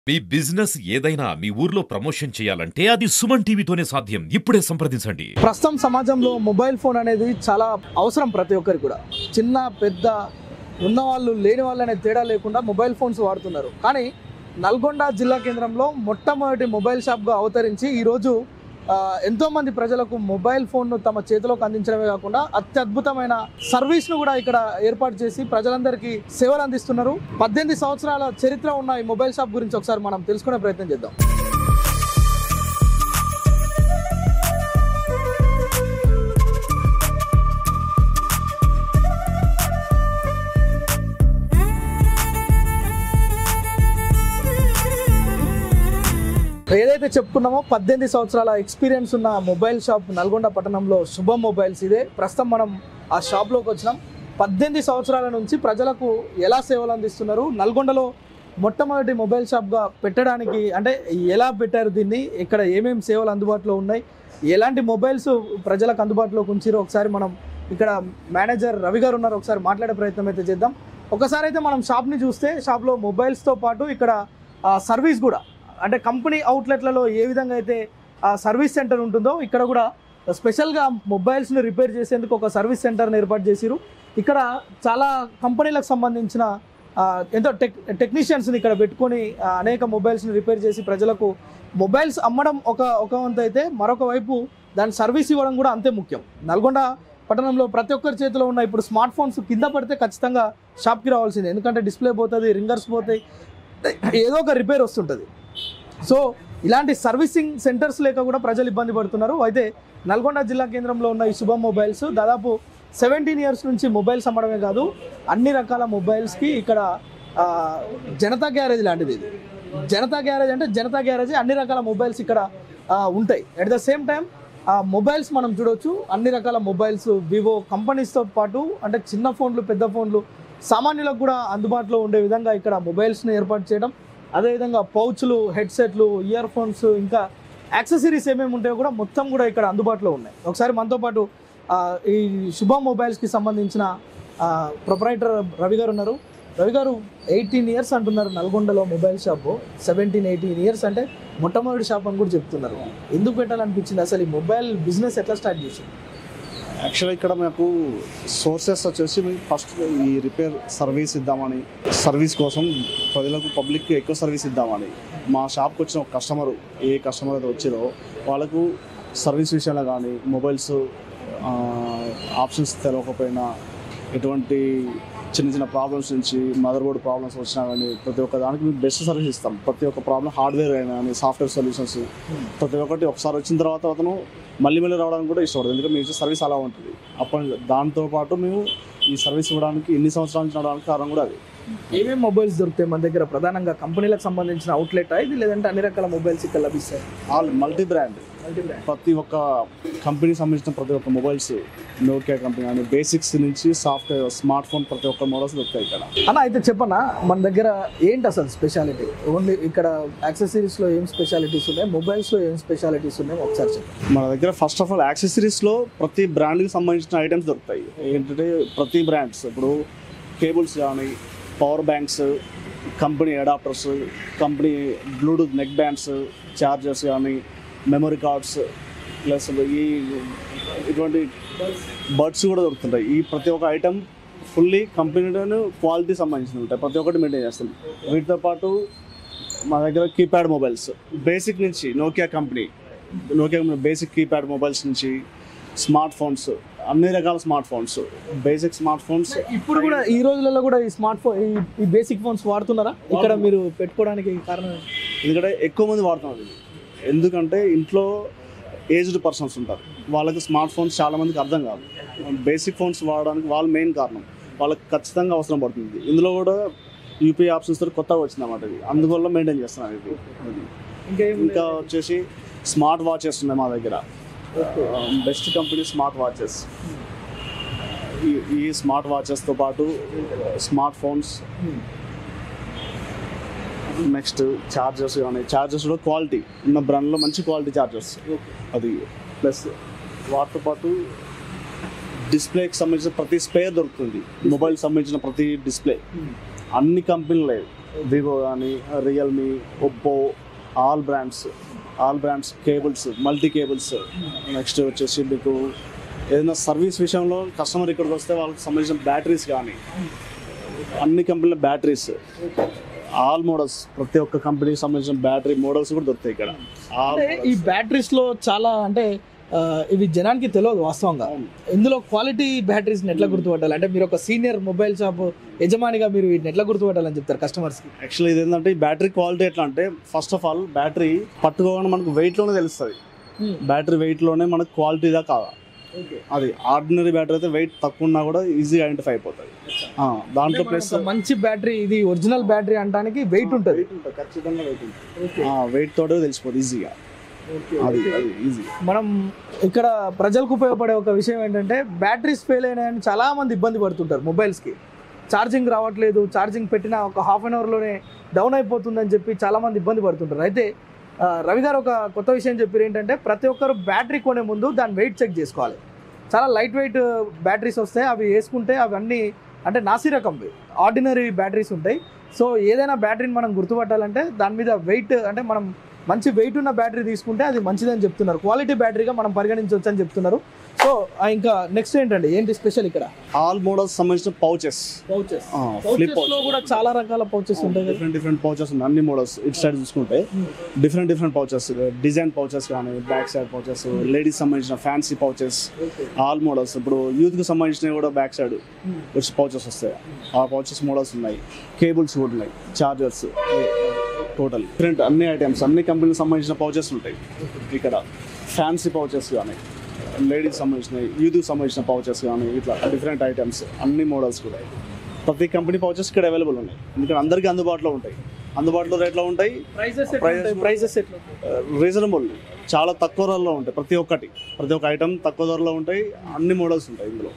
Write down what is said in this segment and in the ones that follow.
మీ business ఏదైనా మీ ఊర్లో promotion చేయాలంటే అది సుమన్ టీవీతోనే సాధ్యం. ఇప్పుడే సంప్రదించండి. ప్రస్తుతం సమాజంలో మొబైల్ ఫోన్ అనేది చాలా అవసరం ప్రతి ఒక్కరికి కూడా. చిన్న పెద్ద ఉన్నవాళ్ళు లేని వాళ్ళు అనే తేడా లేకుండా మొబైల్ ఫోన్స్ వాడుతున్నారు. కానీ నల్గొండ జిల్లా కేంద్రంలో మొట్టమొదటి మొబైల్ షాప్గా అవతరించి ఈరోజు ఎంతోమంది ప్రజలకు మొబైల్ ఫోన్ను తమ చేతిలోకి అందించడమే కాకుండా అత్యద్భుతమైన సర్వీస్ను కూడా ఇక్కడ ఏర్పాటు చేసి ప్రజలందరికీ సేవలు అందిస్తున్నారు. 18 సంవత్సరాల చరిత్ర ఉన్న ఈ మొబైల్ షాప్ గురించి ఒకసారి మనం తెలుసుకునే ప్రయత్నం చేద్దాం. ఏదైతే చెప్పుకున్నామో 18 సంవత్సరాల ఎక్స్పీరియన్స్ ఉన్న మొబైల్ షాప్ నల్గొండ పట్టణంలో శుభం మొబైల్స్ ఇదే. ప్రస్తుతం మనం ఆ షాప్లోకి వచ్చినాం. 18 సంవత్సరాల నుంచి ప్రజలకు ఎలా సేవలు అందిస్తున్నారు, నల్గొండలో మొట్టమొదటి మొబైల్ షాప్గా పెట్టడానికి అంటే ఎలా పెట్టారు దీన్ని, ఇక్కడ ఏమేమి సేవలు అందుబాటులో ఉన్నాయి, ఎలాంటి మొబైల్స్ ప్రజలకు అందుబాటులోకి ఉంచారో ఒకసారి మనం ఇక్కడ మేనేజర్ రవి గారు ఉన్నారు, ఒకసారి మాట్లాడే ప్రయత్నం అయితే చేద్దాం. ఒకసారి అయితే మనం షాప్ని చూస్తే షాప్లో మొబైల్స్తో పాటు ఇక్కడ సర్వీస్ కూడా అంటే కంపెనీ అవుట్లెట్లలో ఏ విధంగా అయితే సర్వీస్ సెంటర్ ఉంటుందో ఇక్కడ కూడా స్పెషల్గా మొబైల్స్ని రిపేర్ చేసేందుకు ఒక సర్వీస్ సెంటర్ని ఏర్పాటు చేసిరు. ఇక్కడ చాలా కంపెనీలకు సంబంధించిన ఎంతో టెక్నీషియన్స్ని ఇక్కడ పెట్టుకొని అనేక మొబైల్స్ని రిపేర్ చేసి ప్రజలకు మొబైల్స్ అమ్మడం ఒక వంతు అయితే మరొక వైపు దాని సర్వీస్ ఇవ్వడం కూడా అంతే ముఖ్యం. నల్గొండ పట్టణంలో ప్రతి ఒక్కరి చేతిలో ఉన్న ఇప్పుడు స్మార్ట్ ఫోన్స్ కింద పడితే ఖచ్చితంగా షాప్కి రావాల్సిందే. ఎందుకంటే డిస్ప్లే పోతుంది, రింగర్స్ పోతాయి, ఏదో ఒక రిపేర్ వస్తుంటుంది. సో ఇలాంటి సర్వీసింగ్ సెంటర్స్ లేక కూడా ప్రజలు ఇబ్బంది పడుతున్నారు. అయితే నల్గొండ జిల్లా కేంద్రంలో ఉన్న ఈ శుభం మొబైల్స్ దాదాపు 17 ఇయర్స్ నుంచి మొబైల్స్ అమ్మడమే కాదు, అన్ని రకాల మొబైల్స్కి ఇక్కడ జనతా గ్యారేజ్ లాంటిది. ఇది జనతా గ్యారేజ్ అంటే జనతా గ్యారేజ్ అన్ని రకాల మొబైల్స్ ఇక్కడ ఉంటాయి. At the same time mobiles మనం చూడవచ్చు, అన్ని రకాల మొబైల్స్ వివో కంపెనీస్తో పాటు అంటే చిన్న ఫోన్లు పెద్ద ఫోన్లు సామాన్యులకు కూడా అందుబాటులో ఉండే విధంగా ఇక్కడ మొబైల్స్ని ఏర్పాటు చేయడం, అదేవిధంగా పౌచ్లు, హెడ్సెట్లు, ఇయర్ ఫోన్స్, ఇంకా యాక్సెసరీస్ ఏమేమి ఉంటాయో కూడా మొత్తం కూడా ఇక్కడ అందుబాటులో ఉన్నాయి. ఒకసారి మనతో పాటు ఈ శుభం మొబైల్స్కి సంబంధించిన ప్రొపరైటర్ రవి గారు ఉన్నారు. రవి గారు 18 ఇయర్స్ అంటున్నారు నల్గొండలో మొబైల్ షాపు. 17-18 ఇయర్స్ అంటే మొట్టమొదటి షాప్ అని కూడా చెప్తున్నారు. ఎందుకు పెట్టాలనిపించింది అసలు ఈ మొబైల్ బిజినెస్ ఎట్లా స్టార్ట్ చేసింది? యాక్చువల్గా ఇక్కడ మాకు సోర్సెస్ వచ్చేసి మేము ఫస్ట్ ఈ రిపేర్ సర్వీస్ ఇద్దామని, సర్వీస్ కోసం ప్రజలకు పబ్లిక్కి ఎక్కువ సర్వీస్ ఇద్దామని మా షాప్కి వచ్చిన ఒక కస్టమర్ ఏ కస్టమర్ అయితే వచ్చిరో వాళ్ళకు సర్వీస్ విషయంలో కానీ మొబైల్స్ ఆప్షన్స్ తెలియకపోయినా ఎటువంటి చిన్న చిన్న ప్రాబ్లమ్స్ నుంచి మదర్ బోర్డ్ ప్రాబ్లమ్స్ వచ్చినా కానీ ప్రతి ఒక్క దానికి మేము బెస్ట్ సర్వీస్ ఇస్తాం. ప్రతి ఒక్క ప్రాబ్లం హార్డ్వేర్ అయినా కానీ సాఫ్ట్వేర్ సొల్యూషన్స్ ప్రతి ఒక్కటి ఒకసారి వచ్చిన తర్వాత అతను మళ్ళీ రావడానికి కూడా ఇష్టపడదు. ఎందుకంటే మేము ఇచ్చే సర్వీస్ అలా ఉంటుంది. అప్పటి దాంతోపాటు మేము ఈ సర్వీస్ ఇవ్వడానికి ఇన్ని సంవత్సరాల నుంచి నడవడానికి కారణం కూడా అది. ఏమేమి మొబైల్స్ దొరుకుతాయి మన దగ్గర? ప్రధానంగా కంపెనీలకు సంబంధించిన అవుట్లెట్ ఇది, లేదంటే అన్ని రకాల మొబైల్స్ ఇక్కడ లభిస్తాయి? ఆల్ మల్టీ బ్రాండ్ ప్రతి ఒక్క కంపెనీకి సంబంధించిన ప్రతి ఒక్క మొబైల్స్, నోకియా కంపెనీ కానీ బేసిక్స్ నుంచి సాఫ్ట్వేర్ స్మార్ట్ ఫోన్ ప్రతి ఒక్క మోడల్స్ దొరుకుతాయి ఇక్కడ. అన్న అయితే చెప్పన్నా, మన దగ్గర ఏంటి అసలు స్పెషాలిటీ? ఓన్లీ ఇక్కడ యాక్సెసరీస్లో ఏం స్పెషాలిటీస్ ఉన్నాయి, మొబైల్స్లో ఏం స్పెషాలిటీస్ ఉన్నాయి ఒకసారి చెప్పండి. మన దగ్గర ఫస్ట్ ఆఫ్ ఆల్ యాక్సెసరీస్లో ప్రతి బ్రాండ్కి సంబంధించిన ఐటమ్స్ దొరుకుతాయి. ఏంటంటే ప్రతి బ్రాండ్స్ ఇప్పుడు కేబుల్స్ కానీ, power banks, company adapters, company Bluetooth neck bands, chargers కానీ, మెమరీ కార్డ్స్, ప్లస్ ఇటువంటి బడ్స్ కూడా దొరుకుతుంటాయి. ఈ ప్రతి ఒక్క ఐటమ్ ఫుల్లీ కంపెనీ క్వాలిటీ సంబంధించినవి ఉంటాయి. ప్రతి ఒక్కటి మెయింటైన్ చేస్తాం. వీటితో పాటు మా దగ్గర కీప్యాడ్ మొబైల్స్ బేసిక్ నుంచి Nokia company basic keypad mobiles నుంచి స్మార్ట్ ఫోన్స్, అన్ని రకాల smart phones, basic smart phones. ఇప్పుడు కూడా ఈ రోజులలో కూడా ఈ స్మార్ట్ ఫోన్ ఈ బేసిక్ ఫోన్స్ వాడుతున్నారా ఇక్కడ మీరు పెట్టుకోవడానికి కారణం? ఎందుకంటే ఎక్కువ మంది వాడుతున్నారు. ఎందుకంటే ఇంట్లో ఏజ్డ్ పర్సన్స్ ఉంటారు, వాళ్ళకి స్మార్ట్ ఫోన్స్ చాలామందికి అర్థం కాదు. బేసిక్ ఫోన్స్ వాడడానికి వాళ్ళు మెయిన్ కారణం, వాళ్ళకి ఖచ్చితంగా అవసరం పడుతుంది. ఇందులో కూడా యూపీఐ ఆప్షన్స్ కొత్తగా వచ్చింది అన్నమాట. ఇది అందువల్ల మెయింటైన్ చేస్తున్నాను. ఇది ఇంకా వచ్చేసి స్మార్ట్ వాచెస్ ఉన్నాయి మా దగ్గర. Best company smart watches. ఈ స్మార్ట్ వాచెస్తో పాటు స్మార్ట్ ఫోన్స్, నెక్స్ట్ ఛార్జర్స్ కానీ, ఛార్జర్స్ కూడా క్వాలిటీ ఉన్న బ్రాండ్లో మంచి క్వాలిటీ ఛార్జర్స్ అది. ప్లస్ వాటితో పాటు డిస్ప్లేకి సంబంధించిన ప్రతి స్పేర్ దొరుకుతుంది. మొబైల్ సంబంధించిన ప్రతి డిస్ప్లే అన్ని కంపెనీలు లేవు. వివో కానీ Realme, Oppo, all brands cables, multi cables. Next వచ్చేసి మీకు ఏదైనా సర్వీస్ విషయంలో కస్టమర్ ఇక్కడికి వస్తే వాళ్ళకి సంబంధించిన బ్యాటరీస్ కానీ అన్ని కంపెనీల బ్యాటరీస్, ఆల్ మోడల్స్, ప్రతి ఒక్క కంపెనీకి సంబంధించిన బ్యాటరీ మోడల్స్ కూడా దొరుకుతాయి ఇక్కడ. అంటే ఈ బ్యాటరీస్ లో చాలా అంటే ఇవి జనానికి తెలియదు వాస్తవంగా. ఇందులో క్వాలిటీ బ్యాటరీస్ ఎట్లా గుర్తుపట్టాలి అంటే మీరు ఒక సీనియర్ మొబైల్ షాప్ యజమానిగా మీరు వీటిని ఎట్లా గుర్తుపట్టాలని చెప్తారు కస్టమర్స్ కి? యాక్చువల్లీ ఇది ఏంటంటే ఈ బ్యాటరీ క్వాలిటీ ఎట్లా అంటే ఫస్ట్ ఆఫ్ ఆల్ బ్యాటరీ పట్టుకోగానే మనకు వెయిట్ లోనే తెలుస్తుంది. బ్యాటరీ వెయిట్ లోనే మనకు క్వాలిటీదా కాదా. అది ఆర్డినరీ బ్యాటరీ అయితే వెయిట్ తక్కువ ఉన్నా కూడా ఈజీగా ఐడెంటిఫై అయిపోతుంది. దాంట్లో ప్లస్ మంచి బ్యాటరీ, ఇది ఒరిజినల్ బ్యాటరీ అంటానికి వెయిట్ ఉంటుంది, ఖచ్చితంగా వెయిట్ ఉంటుంది. వెయిట్ తోటే తెలిసిపోతుంది ఈజీగా. అది ఈజీ. మనం ఇక్కడ ప్రజలకు ఉపయోగపడే ఒక విషయం ఏంటంటే బ్యాటరీస్ ఫెయిల్ అయినాయని చాలా మంది ఇబ్బంది పడుతుంటారు. మొబైల్స్కి ఛార్జింగ్ రావట్లేదు, ఛార్జింగ్ పెట్టినా ఒక హాఫ్ అన్ అవర్లోనే డౌన్ అయిపోతుందని చెప్పి చాలా మంది ఇబ్బంది పడుతుంటారు. అయితే రవి గారు ఒక కొత్త విషయం చెప్పారు ఏంటంటే ప్రతి ఒక్కరు బ్యాటరీ కొనే ముందు దాని వెయిట్ చెక్ చేసుకోవాలి. చాలా లైట్ వెయిట్ బ్యాటరీస్ వస్తాయి, అవి వేసుకుంటే అవి అన్నీ అంటే నాసి రకంవి ఆర్డినరీ బ్యాటరీస్ ఉంటాయి. సో ఏదైనా బ్యాటరీని మనం గుర్తుపట్టాలంటే దాని మీద వెయిట్ అంటే మనం మంచి వెయిట్ ఉన్న బ్యాటరీ తీసుకుంటే అది మంచిదని చెప్తున్నారు, క్వాలిటీ బ్యాటరీగా మనం పరిగణించవచ్చు అని చెప్తున్నారు. సో ఇంకా నెక్స్ట్ ఏంటి స్పెషల్ ఇక్కడ? ఆల్ మోడల్స్ సంబంధించిన పౌచెస్ లో కూడా చాలా రకాల పౌచెస్ ఉంటాయి. డిఫరెంట్ పౌచెస్ ఉన్నాయి అన్ని మోడల్స్. ఇటు సైడ్ చూసుకుంటే డిఫరెంట్ పౌచెస్, డిజైన్ పౌచెస్ కానీ, బ్యాక్ సైడ్ పౌచెస్, లేడీస్ సంబంధించిన ఫ్యాన్సీ పౌచెస్, ఆల్ మోడల్స్. ఇప్పుడు యూత్ కి సంబంధించినవి కూడా బ్యాక్ సైడ్ వచ్చి పౌచెస్ వస్తాయి. ఆ పౌచెస్ మోడల్స్ ఉన్నాయి, కేబుల్స్ కూడా ఉన్నాయి, చార్జర్స్, టోటల్ డిఫరెంట్ అన్ని ఐటమ్స్, అన్ని కంపెనీలకు సంబంధించిన పౌచెస్ ఉంటాయి ఇక్కడ. ఫ్యాన్సీ పౌచెస్ కానీ, లేడీస్ సంబంధించిన, యూత్కి సంబంధించిన పౌచెస్ కానీ, ఇట్లా డిఫరెంట్ ఐటమ్స్ అన్ని మోడల్స్ కూడా ప్రతి కంపెనీ పౌచెస్ ఇక్కడ అవైలబుల్ ఉన్నాయి. ఎందుకంటే అందరికీ అందుబాటులో ఉంటాయి, అందుబాటులో రేట్లో ఉంటాయి. ప్రైజెస్ రీజనబుల్, చాలా తక్కువ ధరలో ఉంటాయి. ప్రతి ఒక్క ఐటమ్ తక్కువ ధరలో ఉంటాయి, అన్ని మోడల్స్ ఉంటాయి ఇందులో.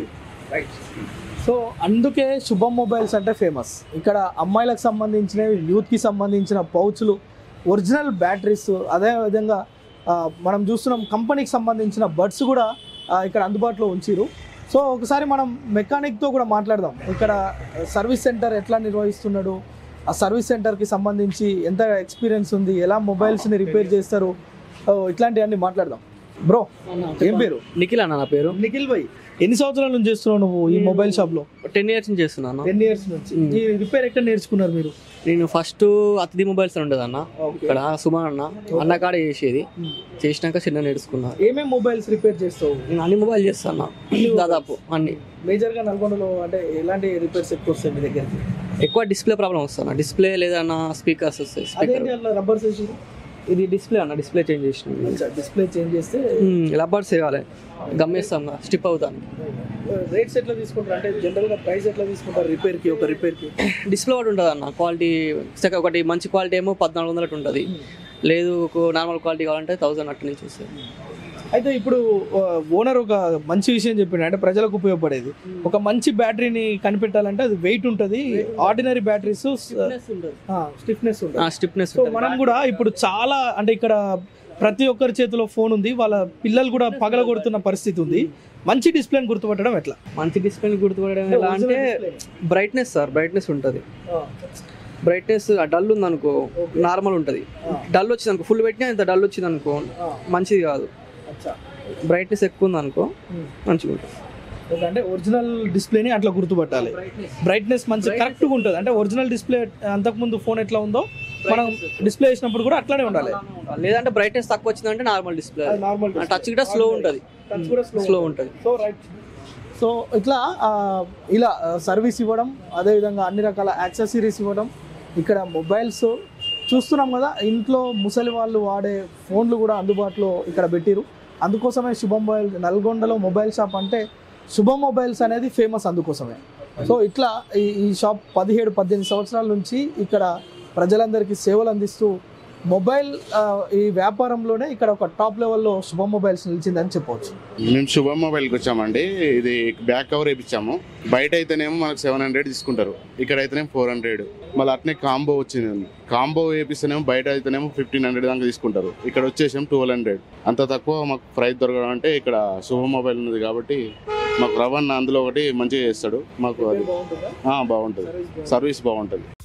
సో అందుకే శుభం మొబైల్స్ అంటే ఫేమస్. ఇక్కడ అమ్మాయిలకు సంబంధించినవి, యూత్కి సంబంధించిన పౌచ్లు, ఒరిజినల్ బ్యాటరీస్, అదేవిధంగా మనం చూస్తున్నాం కంపెనీకి సంబంధించిన బడ్స్ కూడా ఇక్కడ అందుబాటులో ఉంచిరు. సో ఒకసారి మనం మెకానిక్తో కూడా మాట్లాడదాం. ఇక్కడ సర్వీస్ సెంటర్ ఎట్లా నిర్వహిస్తున్నాడు, ఆ సర్వీస్ సెంటర్కి సంబంధించి ఎంత ఎక్స్పీరియన్స్ ఉంది, ఎలా మొబైల్స్ని రిపేర్ చేస్తారు, ఇట్లాంటివన్నీ మాట్లాడదాం. బ్రో ఏం పేరు? నిఖిల్ అన్న నా పేరు. నిఖిల్ భాయ్, ఎన్ని సంవత్సరాల నుంచి చేస్తున్నావు నువ్వు ఈ మొబైల్ షాప్లో? 10 years నుంచి చేస్తున్నాను. 10 years నుంచి. ఈ రిపేర్ ఎక్కడ నేర్చుకున్నారు మీరు? నేను ఫస్ట్ అతిథి మొబైల్స్ ఉండేది అన్న, ఇక్కడ సుమాన్ అన్న కాడ చేసేది. చేసినాక చిన్న నేర్చుకున్నా. ఏమేమి మొబైల్స్ రిపేర్ చేస్తావు? నేను అన్ని మొబైల్ చేస్తాను దాదాపు అన్ని. మేజర్గా నల్గొండలో అంటే ఎలాంటి రిపేర్స్ ఎక్కువ వస్తాయి మీ దగ్గరికి? ఎక్కువ డిస్ప్లే ప్రాబ్లం వస్తాను. డిస్ప్లే లేదన్నా స్పీకర్స్ వస్తాయి. స్పీకర్ రబ్బర్ చేసి ఇది డిస్ప్లే అన్న, డిస్ప్లే చేంజ్ చేసిన. డిస్ప్లే చేంజ్ చేస్తే రబ్బర్స్ వేయాలి, గమ్మేస్తాం స్టిప్ అవుతాను. రేట్స్ ఎట్లా తీసుకుంటారు అంటే జనరల్గా ప్రైస్ ఎట్లా తీసుకుంటారు రిపేర్కి? ఒక రిపేర్కి డిస్ప్లే ఒకటి ఉంటుంది అన్న, క్వాలిటీ ఒకటి మంచి క్వాలిటీ ఏమో 1400 ఉంటుంది, లేదు నార్మల్ క్వాలిటీ కావాలంటే 1000 అట్టు నుంచి వస్తుంది. అయితే ఇప్పుడు ఓనర్ ఒక మంచి విషయం చెప్పిండు, అంటే ప్రజలకు ఉపయోగపడేది. ఒక మంచి బ్యాటరీని కనిపెట్టాలంటే అది వెయిట్ ఉంటుంది, ఆర్డినరీ బ్యాటరీస్ స్టిఫ్నెస్ ఉంటుంది. సో మనం కూడా ఇప్పుడు చాలా అంటే ఇక్కడ ప్రతి ఒక్కరి చేతిలో ఫోన్ ఉంది, వాళ్ళ పిల్లలు కూడా పగలగొడుతున్న పరిస్థితి ఉంది. మంచి డిస్ప్లేని గుర్తుపట్టడం ఎట్లా? మంచి డిస్ప్లేని గుర్తుపట్టడం ఎలా అంటే బ్రైట్నెస్ సార్, బ్రైట్నెస్ ఉంటుంది. బ్రైట్నెస్ డల్ ఉంది అనుకో నార్మల్ ఉంటుంది, డల్ వచ్చింది అనుకో ఫుల్ పెట్టినా ఇంత డల్ వచ్చింది అనుకో మంచిది కాదు. బ్రైట్నెస్ ఎక్కువ ఉంది అనుకో మంచిగా ఉంటుంది. అంటే ఒరిజినల్ డిస్ప్లేని అట్లా గుర్తుపట్టాలి. బ్రైట్నెస్ మంచి కరెక్ట్గా ఉంటుంది. అంటే ఒరిజినల్ డిస్ప్లే అంతకుముందు ఫోన్ ఎట్లా ఉందో మనం డిస్ప్లే చేసినప్పుడు కూడా అట్లానే ఉండాలి. లేదంటే బ్రైట్నెస్ తక్కువ వచ్చిందంటే నార్మల్ డిస్ప్లే, నార్మల్ టచ్ కూడా స్లో ఉంటుంది, స్లో ఉంటుంది. So right. సో ఇట్లా ఇలా సర్వీస్ ఇవ్వడం, అదేవిధంగా అన్ని రకాల యాక్సెసరీస్ ఇవ్వడం. ఇక్కడ మొబైల్స్ చూస్తున్నాం కదా, ఇంట్లో ముసలి వాళ్ళు వాడే ఫోన్లు కూడా అందుబాటులో ఇక్కడ పెట్టిరు. అందుకోసమే శుభం మొబైల్, నల్గొండలో మొబైల్ షాప్ అంటే శుభం మొబైల్స్ అనేది ఫేమస్ అందుకోసమే. సో ఇట్లా ఈ షాప్ 17-18 సంవత్సరాల నుంచి ఇక్కడ ప్రజలందరికీ సేవలు అందిస్తూ మొబైల్ ఈ వ్యాపారంలోనే ఇక్కడ ఒక టాప్ లెవెల్లో శుభం మొబైల్స్ నిలిచిందని చెప్పవచ్చు. మేము శుభం మొబైల్కి వచ్చామండి. ఇది బ్యాక్ కవర్ వేయించాము. బయట అయితేనేమో మనకు 700 తీసుకుంటారు, ఇక్కడ అయితేనేమో 400. మళ్ళీ అట్నే కాంబో వచ్చింది. కాంబో వేపిస్తేనేమో బయట అయితేనేమో 1500 దాకా తీసుకుంటారు, ఇక్కడ వచ్చేసాము 1200. అంత తక్కువ మాకు ప్రైస్ దొరకడం అంటే ఇక్కడ శుభం మొబైల్ ఉన్నది కాబట్టి మాకు రవణ అందులో ఒకటి మంచిగా చేస్తాడు. మాకు అది బాగుంటుంది, సర్వీస్ బాగుంటుంది.